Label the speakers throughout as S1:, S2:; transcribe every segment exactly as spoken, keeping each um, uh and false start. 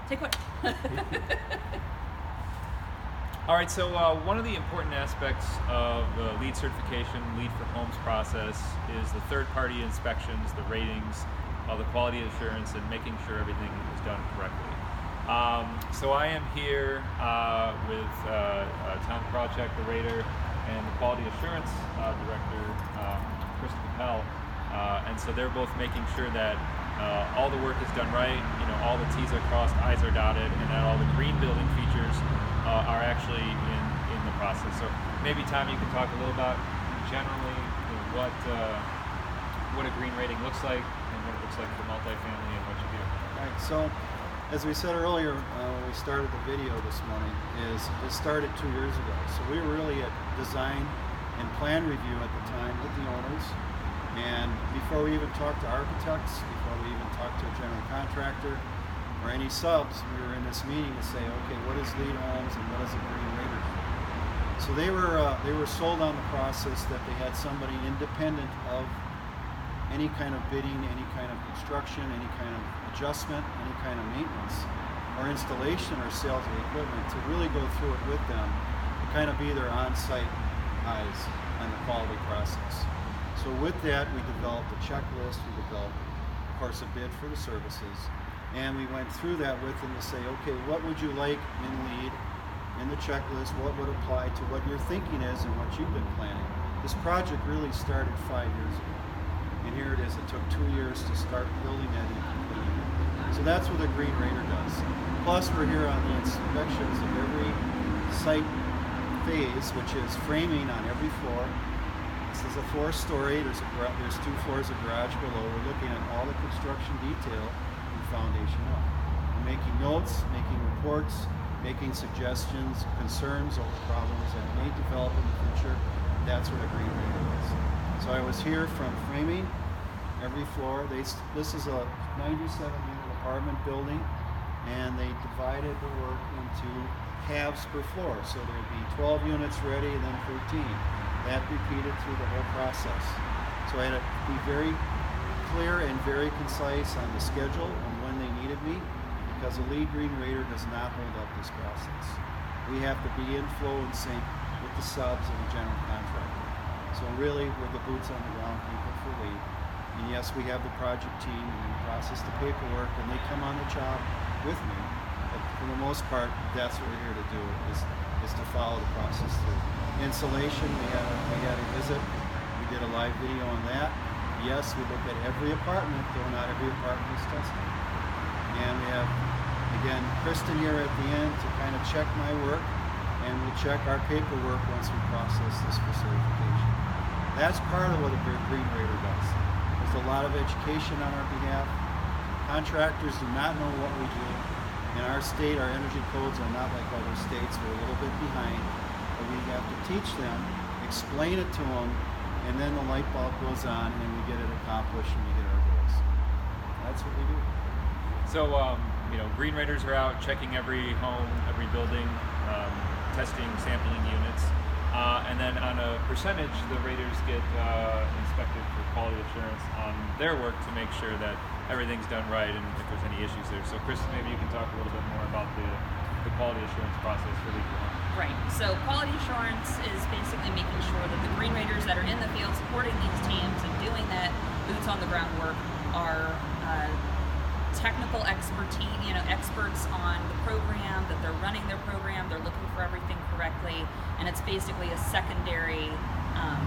S1: take what?
S2: All right, so uh, one of the important aspects of the LEED certification, LEED for Homes process is the third-party inspections, the ratings, uh, the quality assurance, and making sure everything is done correctly. Um, so I am here uh, with uh, uh, Tom Krawcheck, the rater, and the quality assurance uh, director, um, Chris Capel, uh, and so they're both making sure that uh, all the work is done right, you know, all the T's are crossed, I's are dotted, and that all the green building features uh, are actually in, in the process. So maybe, Tom, you can talk a little about generally you know, what uh, what a green rating looks like and what it looks like for multifamily and what you do.
S3: All right, so as we said earlier uh, when we started the video this morning, is it started two years ago. So we were really at design and plan review at the time with the owners. And before we even talked to architects, before we even talked to a general contractor or any subs, we were in this meeting to say, okay, what is LEED Homes and what is a green rater? So they were uh, they were sold on the process that they had somebody independent of any kind of bidding, any kind of construction, any kind of adjustment, any kind of maintenance or installation or sales of equipment to really go through it with them, to kind of be their on-site eyes on the quality process. So with that, we developed a checklist, we developed, of course, a bid for the services, and we went through that with them to say, okay, what would you like in LEED, in the checklist, what would apply to what your thinking is and what you've been planning. This project really started five years ago, and here it is, it took two years to start building that and completing it. So that's what a green rater does. Plus, we're here on the inspections of every site phase, which is framing on every floor. This is a four-story, there's, a, there's two floors of garage below. We're looking at all the construction detail from foundation up. We're making notes, making reports, making suggestions, concerns over problems that may develop in the future. That's what a green rater is. So I was here from framing, every floor. They, this is a ninety-seven unit apartment building, and they divided the work into halves per floor. So there'd be twelve units ready and then thirteen. That repeated through the whole process. So I had to be very clear and very concise on the schedule and when they needed me, because a LEED green rater does not hold up this process. We have to be in flow and sync with the subs and the general contractor. So really, we're the boots on the ground people for LEED. And yes, we have the project team and we process the paperwork and they come on the job with me. But for the most part, that's what we're here to do, is, is to follow the process through. Insulation, we had, a, we had a visit. We did a live video on that. Yes, we look at every apartment, though not every apartment is tested. And we have, again, Kristen here at the end to kind of check my work, and we'll check our paperwork once we process this for certification. That's part of what a green rater does. There's a lot of education on our behalf. Contractors do not know what we do. In our state, our energy codes are not like other states. We're a little bit behind. But we have to teach them, explain it to them, and then the light bulb goes on and we get it accomplished and we get our goals. That's what we do.
S2: So, um, you know, green raters are out checking every home, every building, um, testing, sampling units. Uh, and then on a percentage, the raters get uh, inspected for quality assurance on their work to make sure that everything's done right and if there's any issues there. So, Chris, maybe you can talk a little bit more about the, the quality assurance process for LEED.
S1: Right. So quality assurance is basically making sure that the green raters that are in the field supporting these teams and doing that boots on the ground work are uh, technical expertise, you know, experts on the program, that they're running their program, they're looking for everything correctly, and it's basically a secondary um,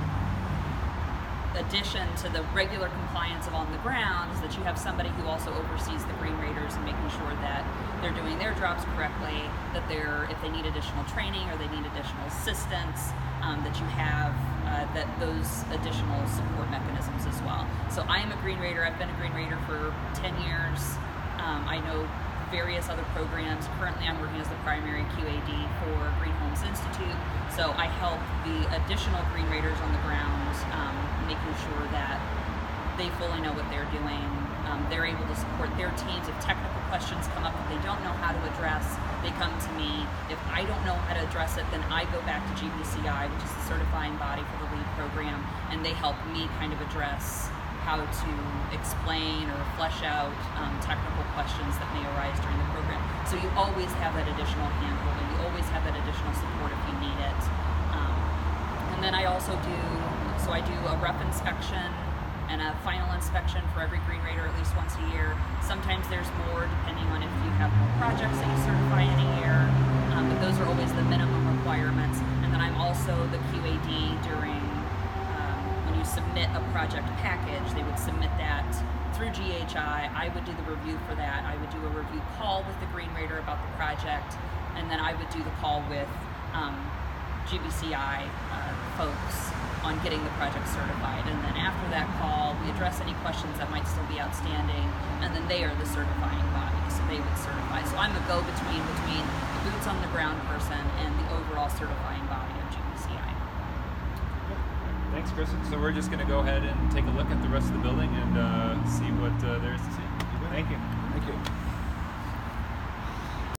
S1: addition to the regular compliance of on the ground is that you have somebody who also oversees the green raters and making sure that they're doing their jobs correctly, that they're, if they need additional training or they need additional assistance, um, that you have uh, that those additional support mechanisms as well. So I am a green rater. I've been a green rater for ten years. Um, I know various other programs. Currently I'm working as the primary Q A D for Green Homes Institute. So I help the additional green raters on the ground, um, making sure that they fully know what they're doing. Um, they're able to support their teams. If technical questions come up that they don't know how to address, they come to me. If I don't know how to address it, then I go back to G B C I, which is the certifying body for the LEED program, and they help me kind of address how to explain or flesh out um, technical questions that may arise during the program. So So you always have that additional hand-holding. You always have that additional support if you need it. Um, and then I also do, so I do a rough inspection and a final inspection for every Green Raider at least once a year. Sometimes there's more depending on if you have more projects that you certify in a year, um, but those are always the minimum requirements. And then I'm also the Q A D during, um, when you submit a project package, they would submit that through G H I. I would do the review for that. I would do a review call with the Green Raider about the project, and then I would do the call with um, G B C I uh, folks on getting the project certified. And then after that call, we address any questions that might still be outstanding, and then they are the certifying body, so they would certify. So I'm a go-between between the boots on the ground person and the overall certifying body of G B C I.
S2: Thanks, Kristen. So we're just going to go ahead and take a look at the rest of the building and uh, see what uh, there is to see. Thank you.